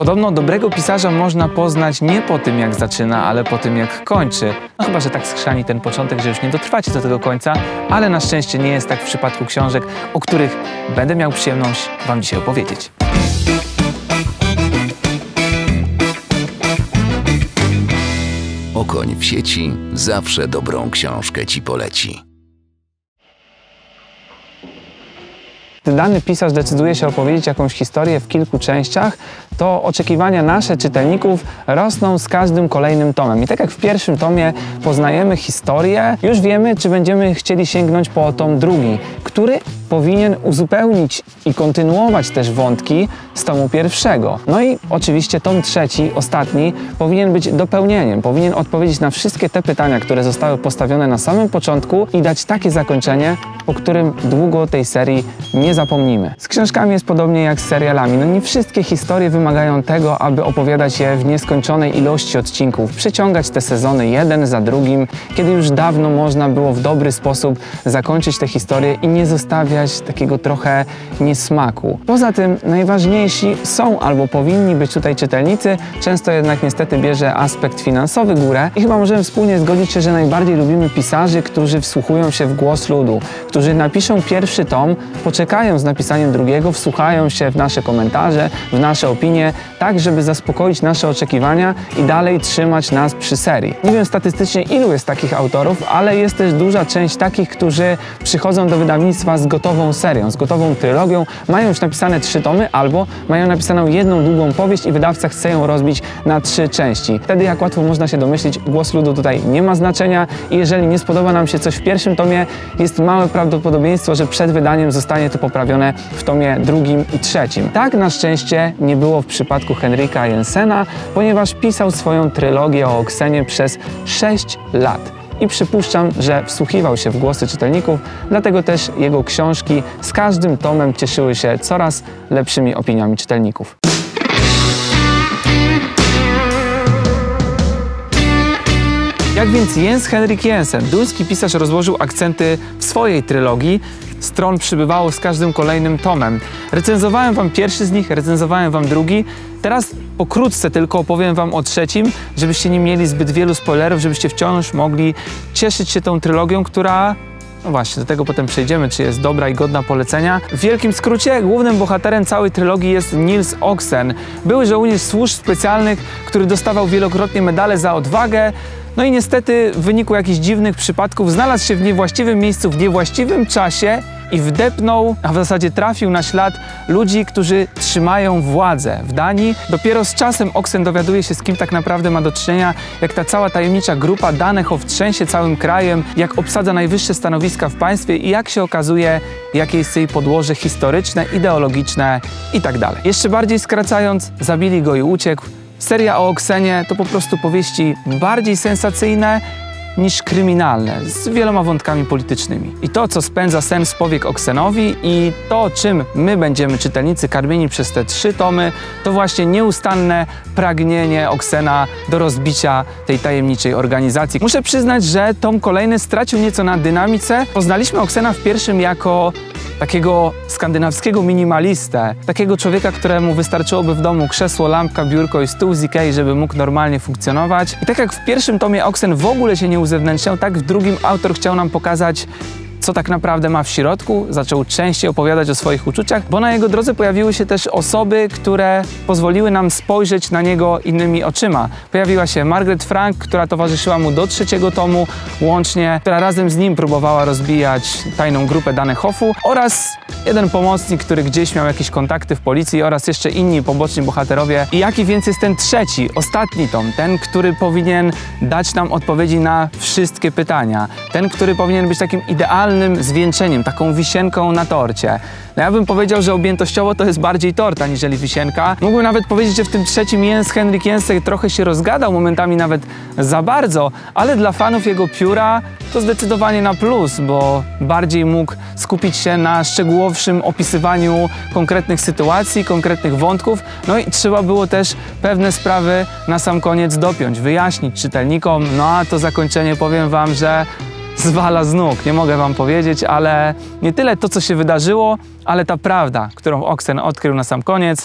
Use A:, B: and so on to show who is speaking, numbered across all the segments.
A: Podobno dobrego pisarza można poznać nie po tym, jak zaczyna, ale po tym, jak kończy. No chyba że tak skrzani ten początek, że już nie dotrwacie do tego końca, ale na szczęście nie jest tak w przypadku książek, o których będę miał przyjemność wam dzisiaj opowiedzieć.
B: Okoń w sieci zawsze dobrą książkę ci poleci.
A: Gdy dany pisarz decyduje się opowiedzieć jakąś historię w kilku częściach, to oczekiwania nasze, czytelników, rosną z każdym kolejnym tomem. I tak jak w pierwszym tomie poznajemy historię, już wiemy, czy będziemy chcieli sięgnąć po tom drugi, który powinien uzupełnić i kontynuować też wątki z tomu pierwszego. No i oczywiście tom trzeci, ostatni, powinien być dopełnieniem, powinien odpowiedzieć na wszystkie te pytania, które zostały postawione na samym początku i dać takie zakończenie, po którym długo tej serii nie zapomnimy. Z książkami jest podobnie jak z serialami. No nie wszystkie historie wymagają tego, aby opowiadać je w nieskończonej ilości odcinków, przeciągać te sezony jeden za drugim, kiedy już dawno można było w dobry sposób zakończyć tę historię i nie zostawiać takiego trochę niesmaku. Poza tym najważniejsi są albo powinni być tutaj czytelnicy, często jednak niestety bierze aspekt finansowy górę i chyba możemy wspólnie zgodzić się, że najbardziej lubimy pisarzy, którzy wsłuchują się w głos ludu, którzy napiszą pierwszy tom, poczekają z napisaniem drugiego, wsłuchają się w nasze komentarze, w nasze opinie, tak żeby zaspokoić nasze oczekiwania i dalej trzymać nas przy serii. Nie wiem statystycznie ilu jest takich autorów, ale jest też duża część takich, którzy przychodzą do wydawnictwa z gotową serią, z gotową trylogią, mają już napisane 3 tomy albo mają napisaną jedną długą powieść i wydawca chce ją rozbić na 3 części. Wtedy, jak łatwo można się domyślić, głos ludu tutaj nie ma znaczenia i jeżeli nie spodoba nam się coś w pierwszym tomie, jest małe prawdopodobieństwo, że przed wydaniem zostanie to poprawione w tomie drugim i trzecim. Tak na szczęście nie było w przypadku Henryka Jensena, ponieważ pisał swoją trylogię o Oksenie przez 6 lat. I przypuszczam, że wsłuchiwał się w głosy czytelników, dlatego też jego książki z każdym tomem cieszyły się coraz lepszymi opiniami czytelników. Jak więc Jens Henrik Jensen, duński pisarz, rozłożył akcenty w swojej trylogii? Stron przybywało z każdym kolejnym tomem. Recenzowałem wam pierwszy z nich, recenzowałem wam drugi. Teraz pokrótce tylko opowiem wam o trzecim, żebyście nie mieli zbyt wielu spoilerów, żebyście wciąż mogli cieszyć się tą trylogią, która... No właśnie, do tego potem przejdziemy, czy jest dobra i godna polecenia. W wielkim skrócie, głównym bohaterem całej trylogii jest Niels Oxen, były żołnierz służb specjalnych, który dostawał wielokrotnie medale za odwagę. No i niestety w wyniku jakichś dziwnych przypadków znalazł się w niewłaściwym miejscu, w niewłaściwym czasie i wdepnął, a w zasadzie trafił na ślad ludzi, którzy trzymają władzę w Danii. Dopiero z czasem Oxen dowiaduje się, z kim tak naprawdę ma do czynienia, jak ta cała tajemnicza grupa Danehof trzęsie całym krajem, jak obsadza najwyższe stanowiska w państwie i jak się okazuje, jakie jest jej podłoże historyczne, ideologiczne itd. Jeszcze bardziej skracając, zabili go i uciekł. Seria o Oksenie to po prostu powieści bardziej sensacyjne niż kryminalne, z wieloma wątkami politycznymi. I to, co spędza sen z powiek Oksenowi i to, czym my będziemy, czytelnicy, karmieni przez te 3 tomy, to właśnie nieustanne pragnienie Oksena do rozbicia tej tajemniczej organizacji. Muszę przyznać, że tom kolejny stracił nieco na dynamice. Poznaliśmy Oksena w pierwszym jako takiego skandynawskiego minimalistę, takiego człowieka, któremu wystarczyłoby w domu krzesło, lampka, biurko i stół z Ikei, żeby mógł normalnie funkcjonować. I tak jak w pierwszym tomie Oksen w ogóle się nie uzewnętrzniał, tak w drugim autor chciał nam pokazać, co tak naprawdę ma w środku, zaczął częściej opowiadać o swoich uczuciach, bo na jego drodze pojawiły się też osoby, które pozwoliły nam spojrzeć na niego innymi oczyma. Pojawiła się Margaret Frank, która towarzyszyła mu do 3. tomu łącznie, która razem z nim próbowała rozbijać tajną grupę Danehofu, oraz jeden pomocnik, który gdzieś miał jakieś kontakty w policji, oraz jeszcze inni poboczni bohaterowie. I jaki więc jest ten trzeci, ostatni tom, ten, który powinien dać nam odpowiedzi na wszystkie pytania, ten, który powinien być takim idealnym zwieńczeniem, taką wisienką na torcie. No ja bym powiedział, że objętościowo to jest bardziej torta niżeli wisienka. Mógłbym nawet powiedzieć, że w tym trzecim Jens Henrik Jensen trochę się rozgadał, momentami nawet za bardzo, ale dla fanów jego pióra to zdecydowanie na plus, bo bardziej mógł skupić się na szczegółowszym opisywaniu konkretnych sytuacji, konkretnych wątków. No i trzeba było też pewne sprawy na sam koniec dopiąć, wyjaśnić czytelnikom. No a to zakończenie, powiem wam, że zwala z nóg, nie mogę wam powiedzieć, ale nie tyle to, co się wydarzyło, ale ta prawda, którą Oksen odkrył na sam koniec,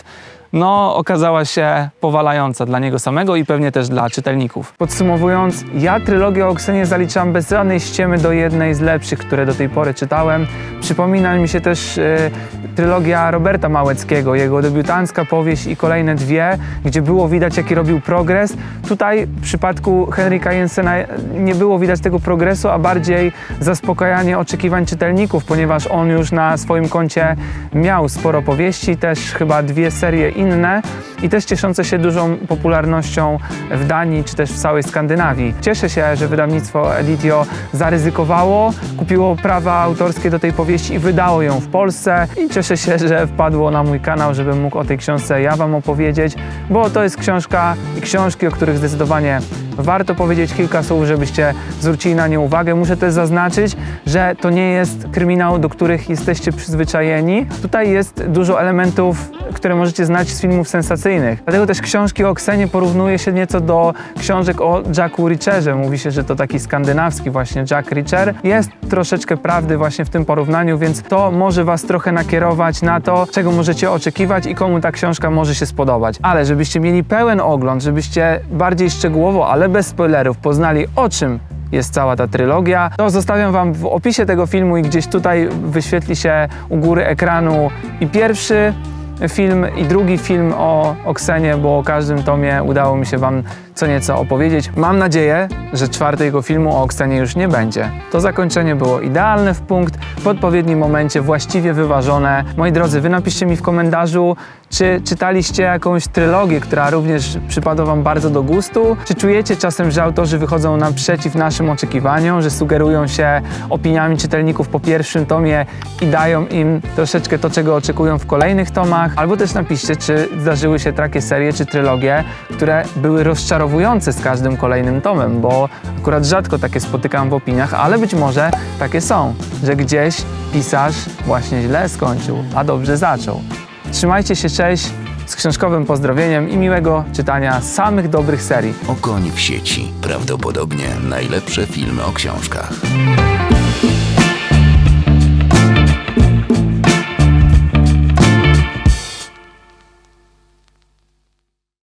A: no okazała się powalająca dla niego samego i pewnie też dla czytelników. Podsumowując, ja trylogię o Oksenie zaliczam bez żadnej ściemy do jednej z lepszych, które do tej pory czytałem. Przypomina mi się też trylogia Roberta Małeckiego, jego debiutancka powieść i kolejne dwie, gdzie było widać, jaki robił progres. Tutaj w przypadku Henryka Jensena nie było widać tego progresu, a bardziej zaspokajanie oczekiwań czytelników, ponieważ on już na swoim koncie miał sporo powieści, też chyba 2 serie inne i też cieszące się dużą popularnością w Danii czy też w całej Skandynawii. Cieszę się, że wydawnictwo Editio zaryzykowało, kupiło prawa autorskie do tej powieści i wydało ją w Polsce i cieszę się, że wpadło na mój kanał, żebym mógł o tej książce ja wam opowiedzieć, bo to jest książka i książki, o których zdecydowanie warto powiedzieć kilka słów, żebyście zwrócili na nie uwagę. Muszę też zaznaczyć, że to nie jest kryminał, do których jesteście przyzwyczajeni. Tutaj jest dużo elementów, które możecie znać z filmów sensacyjnych. Dlatego też książki o Oksenie porównuje się nieco do książek o Jacku Reacherze. Mówi się, że to taki skandynawski właśnie Jack Reacher. Jest troszeczkę prawdy właśnie w tym porównaniu, więc to może was trochę nakierować na to, czego możecie oczekiwać i komu ta książka może się spodobać. Ale żebyście mieli pełen ogląd, żebyście bardziej szczegółowo, ale bez spoilerów poznali, o czym jest cała ta trylogia, to zostawiam wam w opisie tego filmu i gdzieś tutaj wyświetli się u góry ekranu i pierwszy film i drugi film o Oksenie, bo o każdym tomie udało mi się wam co nieco opowiedzieć. Mam nadzieję, że 4. filmu o Oksenie już nie będzie. To zakończenie było idealne w punkt, w odpowiednim momencie, właściwie wyważone. Moi drodzy, wy napiszcie mi w komentarzu, czy czytaliście jakąś trylogię, która również przypada wam bardzo do gustu? Czy czujecie czasem, że autorzy wychodzą naprzeciw naszym oczekiwaniom, że sugerują się opiniami czytelników po pierwszym tomie i dają im troszeczkę to, czego oczekują w kolejnych tomach? Albo też napiszcie, czy zdarzyły się takie serie czy trylogie, które były rozczarowujące z każdym kolejnym tomem, bo akurat rzadko takie spotykam w opiniach, ale być może takie są, że gdzieś pisarz właśnie źle skończył, a dobrze zaczął. Trzymajcie się, cześć, z książkowym pozdrowieniem i miłego czytania samych dobrych serii.
B: Okoń w sieci. Prawdopodobnie najlepsze filmy o książkach.